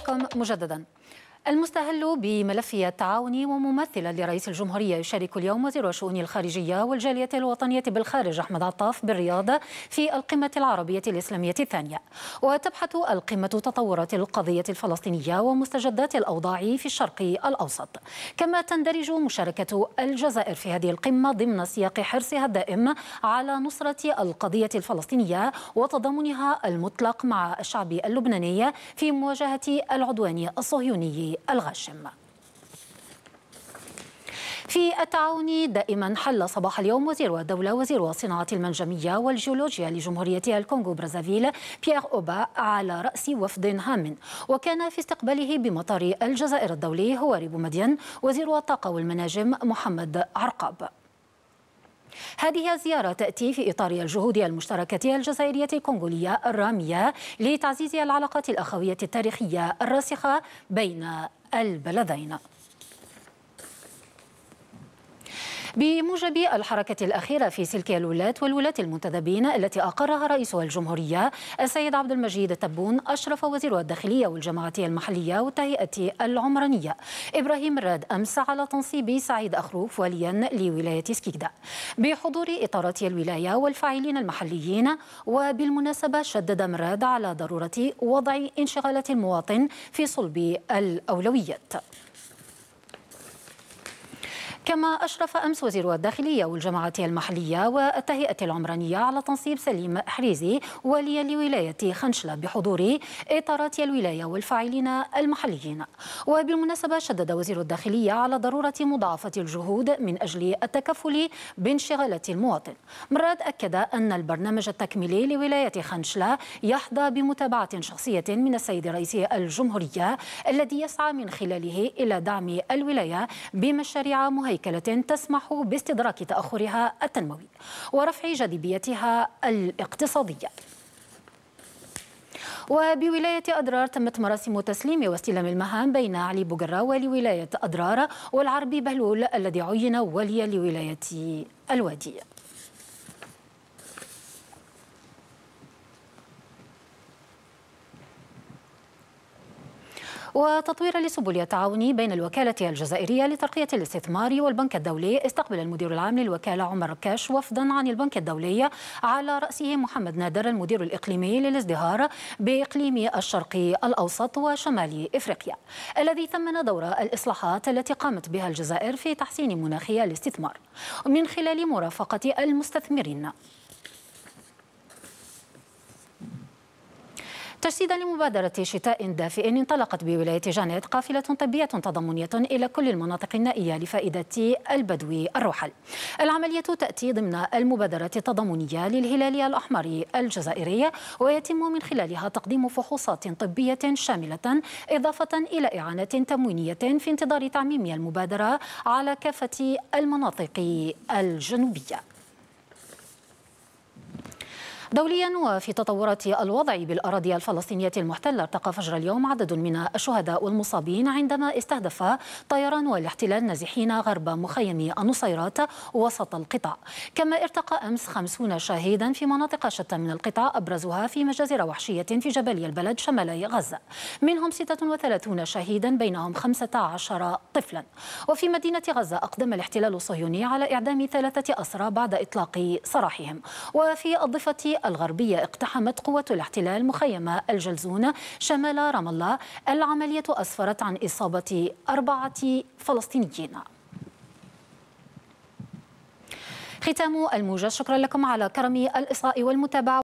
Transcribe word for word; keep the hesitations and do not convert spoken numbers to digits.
بكم مجددا. المستهل بملف التعاون وممثلا لرئيس الجمهورية يشارك اليوم وزير الشؤون الخارجية والجالية الوطنية بالخارج أحمد عطاف بالرياض في القمة العربية الإسلامية الثانية. وتبحث القمة تطورات القضية الفلسطينية ومستجدات الأوضاع في الشرق الأوسط، كما تندرج مشاركة الجزائر في هذه القمة ضمن سياق حرصها الدائم على نصرة القضية الفلسطينية وتضامنها المطلق مع الشعب اللبناني في مواجهة العدوان الصهيوني الغاشم. في التعاون دائما حل صباح اليوم وزير الدولة وزير الصناعة المنجمية والجيولوجيا لجمهورية الكونغو برازافيل بيير أوبا على رأس وفد هام، وكان في استقباله بمطار الجزائر الدولي هواري بومدين وزير الطاقة والمناجم محمد عرقاب. هذه الزيارة تأتي في إطار الجهود المشتركة الجزائرية الكونغولية الرامية لتعزيز العلاقات الأخوية التاريخية الراسخة بين البلدين. بموجب الحركة الأخيرة في سلك الولاة والولاة المنتدبين التي أقرها رئيس الجمهورية السيد عبد المجيد تبون، أشرف وزير الداخلية والجماعة المحلية والتهيئة العمرانية إبراهيم مراد أمس على تنصيب سعيد أخروف واليا لولاية سكيكدا بحضور إطارات الولاية والفاعلين المحليين. وبالمناسبة شدد مراد على ضرورة وضع انشغالات المواطن في صلب الأولويات. كما أشرف أمس وزير الداخلية والجماعة المحلية والتهيئة العمرانية على تنصيب سليم حريزي واليا لولاية خنشلة بحضور إطارات الولاية والفاعلين المحليين. وبالمناسبة شدد وزير الداخلية على ضرورة مضاعفة الجهود من أجل التكفل بانشغالات المواطن. مراد أكد أن البرنامج التكميلي لولاية خنشلة يحظى بمتابعة شخصية من السيد رئيس الجمهورية الذي يسعى من خلاله إلى دعم الولاية بمشاريع مهيكلة تسمح باستدراك تأخرها التنموي ورفع جاذبيتها الاقتصادية. وبولاية أضرار تمت مراسم تسليم واستلام المهام بين علي بوقرة ولولاية أضرار والعربي بهلول الذي عين وليا لولاية الوادي. وتطوير لسبل التعاون بين الوكالة الجزائرية لترقية الاستثمار والبنك الدولي، استقبل المدير العام للوكالة عمر ركاش وفدا عن البنك الدولي على رأسه محمد نادر المدير الإقليمي للازدهار بإقليم الشرق الأوسط وشمال إفريقيا، الذي ثمن دور الإصلاحات التي قامت بها الجزائر في تحسين مناخ الاستثمار من خلال مرافقة المستثمرين. تجسيدا لمبادرة شتاء دافئ انطلقت بولاية جانيت قافلة طبية تضامنية إلى كل المناطق النائية لفائدة البدو الرحل. العملية تأتي ضمن المبادرة التضامنية للهلال الأحمر الجزائري، ويتم من خلالها تقديم فحوصات طبية شاملة إضافة إلى إعانة تموينية في انتظار تعميم المبادرة على كافة المناطق الجنوبية. دوليا وفي تطورات الوضع بالأراضي الفلسطينية المحتلة، ارتقى فجر اليوم عدد من الشهداء والمصابين عندما استهدف طيران الاحتلال نازحين غرب مخيم النصيرات وسط القطاع. كما ارتقى أمس خمسون شهيدا في مناطق شتى من القطاع، أبرزها في مجازر وحشية في جباليا البلد شمالي غزة، منهم ستة وثلاثين شهيدا بينهم خمسة عشر طفلا. وفي مدينة غزة أقدم الاحتلال الصهيوني على إعدام ثلاثة أسرى بعد إطلاق سراحهم. وفي الضفة الغربية اقتحمت قوة الاحتلال مخيم الجلزون شمال رام الله. العملية أسفرت عن إصابة أربعة فلسطينيين. ختام الموجز، شكرا لكم على كرم الإصغاء والمتابعة.